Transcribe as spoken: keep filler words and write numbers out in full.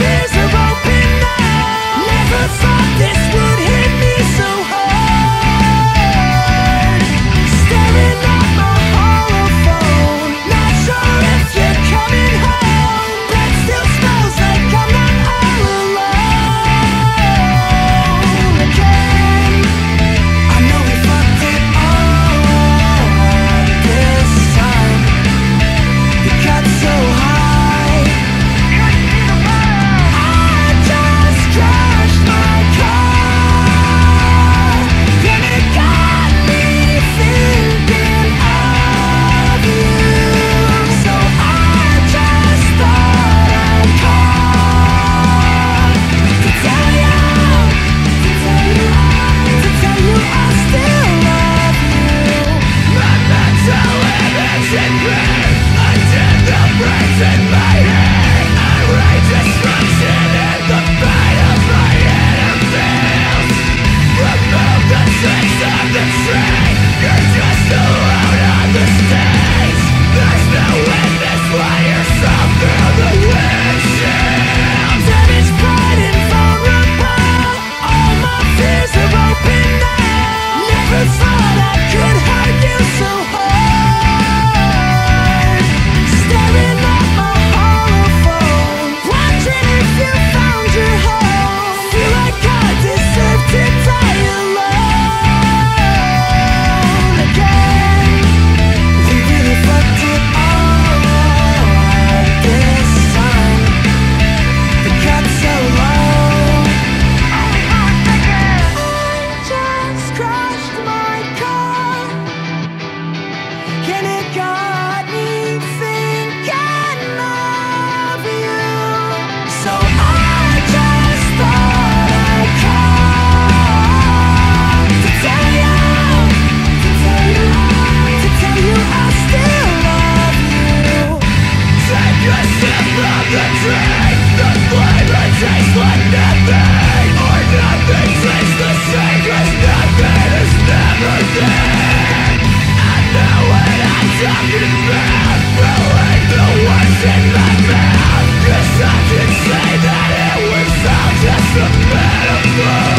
fears are open now. Never thought this would hit me so hard. Staring at my hollow phone, not sure if you're coming home. Bed still smells like I'm not all alone again. I know we fucked it all up this time. We got so high. I just crashed my car, and it got me thinking of you. So I just thought I'd call to tell you, to tell you, to tell you I still love you. My mental image in pain, I did the breaks in my head. I write destruction in the pain of my inner feels. Remove the tricks of the train, you're just alone on the stage. There's no witness while you're strung through the windshield. Damaged pride and vulnerable, all my fears are open now. Never thought I could hurt you so hard. Staring at my hollow phone, wondering if you found your home. Feel like I deserve to die alone again. We really fucked it all up this time. We got so low. I just crashed my car, and it got me thinking of you. So I just thought I'd call to tell you, to tell you, to tell you I still love you. Take a sip from the drink, the flavor tastes like nothing, or nothing tastes the same, 'cause nothing is never there. I know what I'm talking about, throwing the words in my mouth, 'cause I can say that it was all just a metaphor.